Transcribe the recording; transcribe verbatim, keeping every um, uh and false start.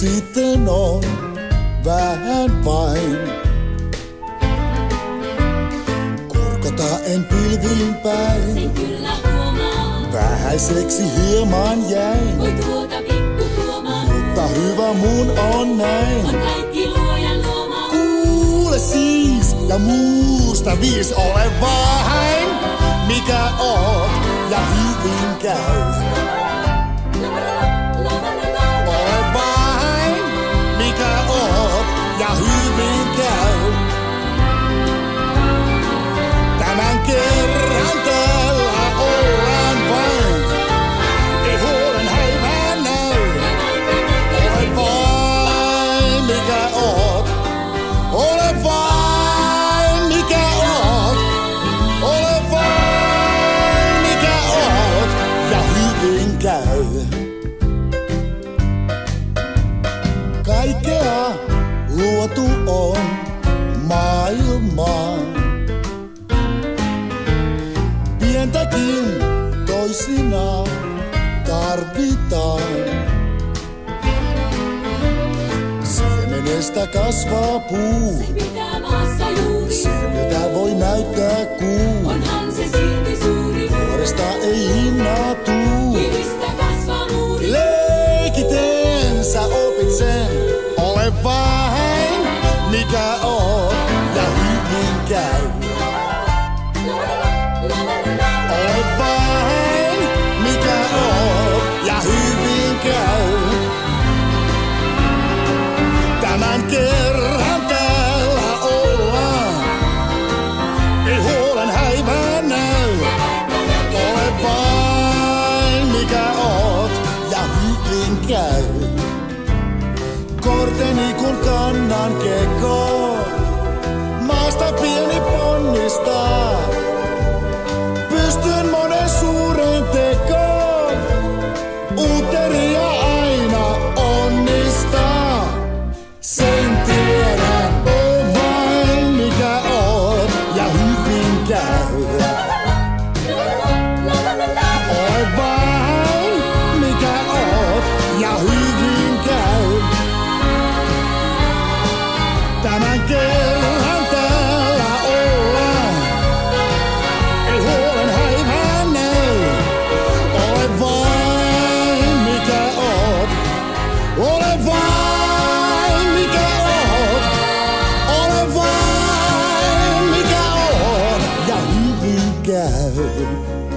sitten on vähän vain. Korkota en pilvin päin, sen kyllä huomaa. Vähäiseksi hieman jäin, Voi tuota pikku huomaa. mutta hyvä mun on näin. On kaikki luojan luomaa. Kuule siis ja muusta viis ole vain, mikä oot ja hyvin käy. Ole vain, mikä oot ja hyvin käy. Tämän kerran täällä ollaan vain, ei huolen häivää näy. Ole vain, mikä oot. Ole vain, mikä oot. Ole vain, mikä oot. Ja hyvin käy. Kaikkea luotu on maailmaan. Pientäkin toisinaan tarvitaan. Siemenestä kasvaa puu, Pitää maassa juuri. silmiltä voi näyttää kuu. Onhan se silti suuri. Vuoresta ei linnaa tuu. Kivistä kasvaa muuri. Leikiten sä opit sen, ole vain, mikä oot ja hyvin käy. Ole vain, mikä oot ja hyvin käy. Tämän kerran täällä ollaan, ei huolen häivää näy. Ole vain, mikä oot ja hyvin käy. Korteni kun kannan kekoon, maasta pieni ponnistaa. Pystyn monen suuren tekoon, uutteria aina onnistaa. Sen tiedän, ole vain mikä oot ja hyvin käy. Ole vain mikä oot ja hyvin käy. Tämän kerran täällä ollaan, ei huolen häivää näy. Ole vain mikä oot. Ole vain mikä oot. Ole vain mikä oot ja hyvin käy.